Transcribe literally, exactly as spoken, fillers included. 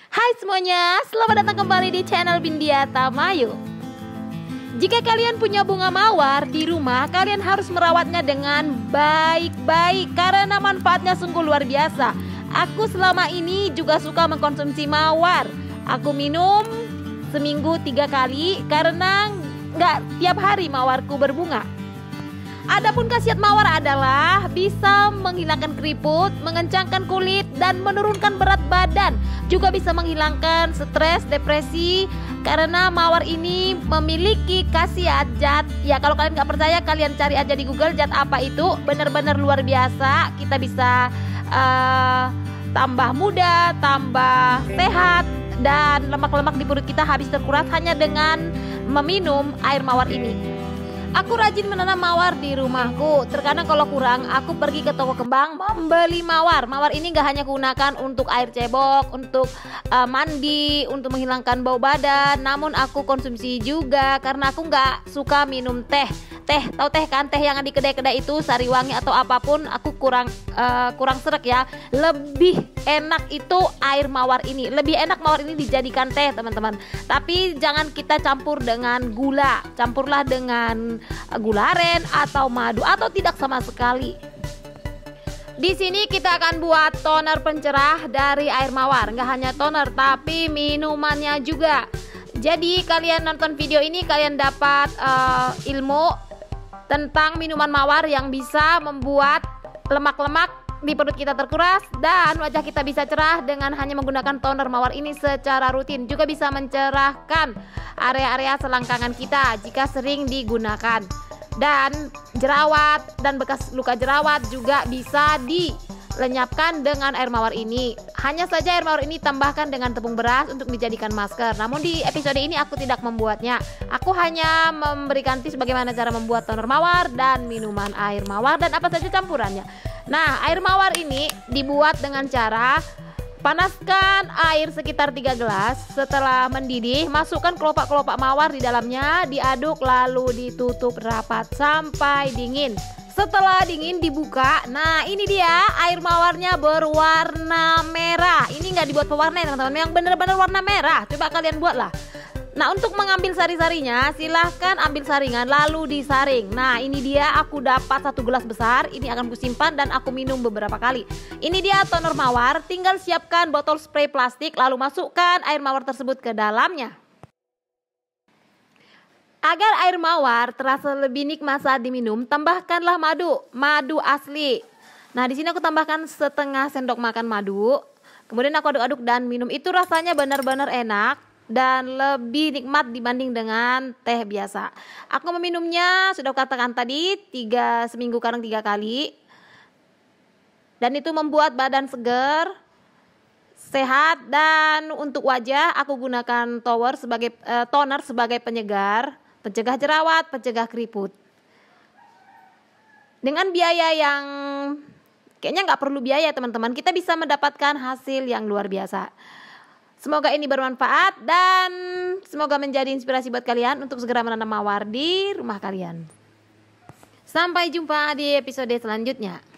Hai semuanya, selamat datang kembali di channel Bindia Tamayu. Jika kalian punya bunga mawar di rumah, kalian harus merawatnya dengan baik-baik karena manfaatnya sungguh luar biasa. Aku selama ini juga suka mengkonsumsi mawar. Aku minum seminggu tiga kali karena nggak tiap hari mawarku berbunga. Adapun khasiat mawar adalah bisa menghilangkan keriput, mengencangkan kulit, dan menurunkan berat badan. Juga bisa menghilangkan stres, depresi, karena mawar ini memiliki khasiat zat. Ya kalau kalian nggak percaya, kalian cari aja di Google zat apa itu. Benar-benar luar biasa. Kita bisa uh, tambah muda, tambah sehat, dan lemak-lemak di perut kita habis terkuras hanya dengan meminum air mawar ini. Aku rajin menanam mawar di rumahku. Terkadang kalau kurang, aku pergi ke toko kembang membeli mawar. Mawar ini gak hanya gunakan untuk air cebok, untuk uh, mandi, untuk menghilangkan bau badan. Namun aku konsumsi juga karena aku gak suka minum teh. Teh, tahu teh kan? Teh yang di kedai-kedai itu, Sariwangi atau apapun, aku kurang uh, kurang srek ya. Lebih enak itu air mawar ini. Lebih enak mawar ini dijadikan teh, teman-teman. Tapi jangan kita campur dengan gula. Campurlah dengan gula aren atau madu atau tidak sama sekali. Di sini kita akan buat toner pencerah dari air mawar. Nggak hanya toner tapi minumannya juga. Jadi kalian nonton video ini kalian dapat uh, ilmu tentang minuman mawar yang bisa membuat lemak-lemak di perut kita terkuras dan wajah kita bisa cerah dengan hanya menggunakan toner mawar ini secara rutin. Juga bisa mencerahkan area-area selangkangan kita jika sering digunakan. Dan jerawat dan bekas luka jerawat juga bisa dilenyapkan dengan air mawar ini. Hanya saja air mawar ini tambahkan dengan tepung beras untuk dijadikan masker. Namun di episode ini aku tidak membuatnya. Aku hanya memberikan tips bagaimana cara membuat toner mawar dan minuman air mawar dan apa saja campurannya. Nah, air mawar ini dibuat dengan cara panaskan air sekitar tiga gelas. Setelah mendidih, masukkan kelopak-kelopak mawar di dalamnya, diaduk lalu ditutup rapat sampai dingin. Setelah dingin dibuka, nah ini dia air mawarnya berwarna merah. Ini nggak dibuat pewarna ya teman-teman, yang bener-bener warna merah. Coba kalian buatlah. Nah untuk mengambil sari-sarinya silahkan ambil saringan lalu disaring. Nah ini dia aku dapat satu gelas besar. Ini akan kusimpan dan aku minum beberapa kali. Ini dia toner mawar. Tinggal siapkan botol spray plastik lalu masukkan air mawar tersebut ke dalamnya. Agar air mawar terasa lebih nikmat saat diminum, tambahkanlah madu, madu asli. Nah di sini aku tambahkan setengah sendok makan madu. Kemudian aku aduk-aduk dan minum. Itu rasanya benar-benar enak dan lebih nikmat dibanding dengan teh biasa. Aku meminumnya sudah katakan tadi tiga seminggu kadang tiga kali. Dan itu membuat badan segar, sehat, dan untuk wajah aku gunakan toner sebagai uh, toner sebagai penyegar, pencegah jerawat, pencegah keriput. Dengan biaya yang kayaknya nggak perlu biaya teman-teman, kita bisa mendapatkan hasil yang luar biasa. Semoga ini bermanfaat dan semoga menjadi inspirasi buat kalian untuk segera menanam mawar di rumah kalian. Sampai jumpa di episode selanjutnya.